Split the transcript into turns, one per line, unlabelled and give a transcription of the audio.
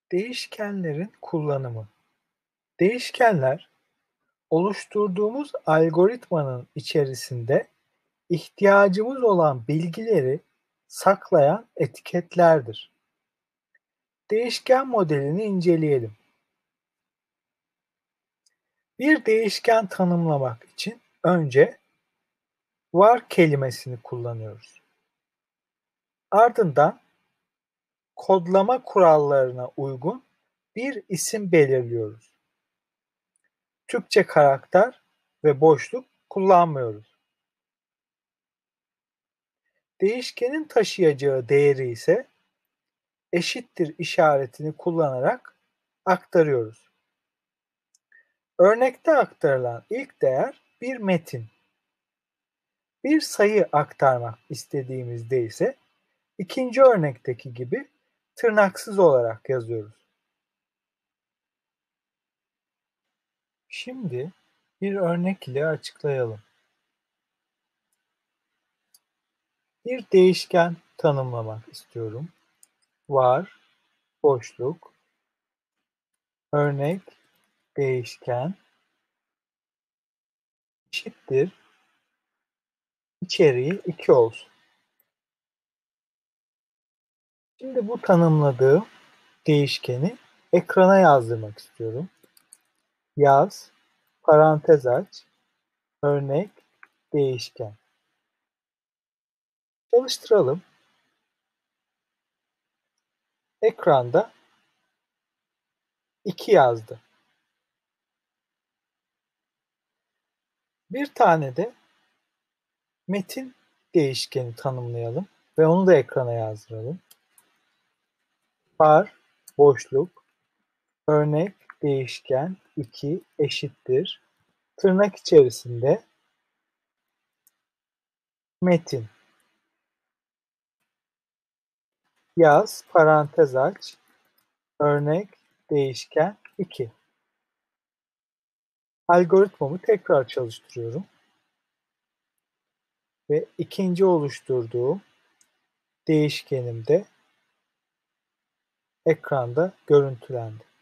Değişkenlerin kullanımı. Değişkenler, oluşturduğumuz algoritmanın içerisinde ihtiyacımız olan bilgileri saklayan etiketlerdir. Değişken modelini inceleyelim. Bir değişken tanımlamak için önce var kelimesini kullanıyoruz. Ardından kodlama kurallarına uygun bir isim belirliyoruz. Türkçe karakter ve boşluk kullanmıyoruz. Değişkenin taşıyacağı değeri ise eşittir işaretini kullanarak aktarıyoruz. Örnekte aktarılan ilk değer bir metin. Bir sayı aktarmak istediğimizde ise ikinci örnekteki gibi tırnaksız olarak yazıyoruz. Şimdi bir örnek ile açıklayalım. Bir değişken tanımlamak istiyorum. Var, boşluk, örnek, değişken, eşittir, içeriği 2 olsun. Şimdi bu tanımladığım değişkeni ekrana yazdırmak istiyorum. Yaz, parantez aç, örnek, değişken. Çalıştıralım. Ekranda 2 yazdı. Bir tane de metin değişkeni tanımlayalım ve onu da ekrana yazdıralım. Var, boşluk, örnek, değişken 2 eşittir. Tırnak içerisinde metin. Yaz, parantez aç, örnek, değişken 2. Algoritmamı tekrar çalıştırıyorum. Ve ikinci oluşturduğum değişkenim de ekranda görüntülendi.